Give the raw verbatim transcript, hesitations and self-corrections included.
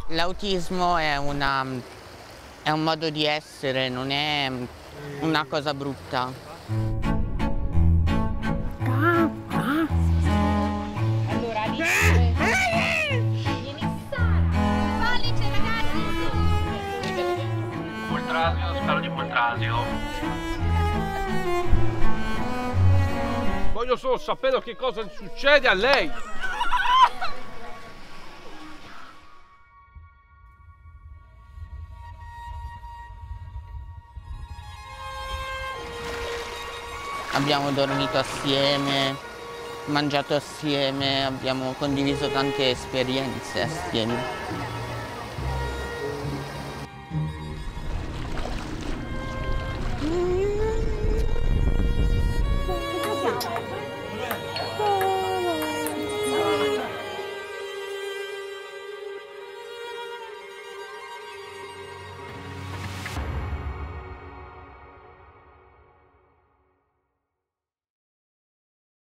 L'autismo è una, è un modo di essere, non è una cosa brutta. Allora, Alice, vieni Sara. Pollice, ragazzi. Moltrasio, scalo di Moltrasio. Voglio solo sapere che cosa succede a lei. Abbiamo dormito assieme, mangiato assieme, abbiamo condiviso tante esperienze assieme.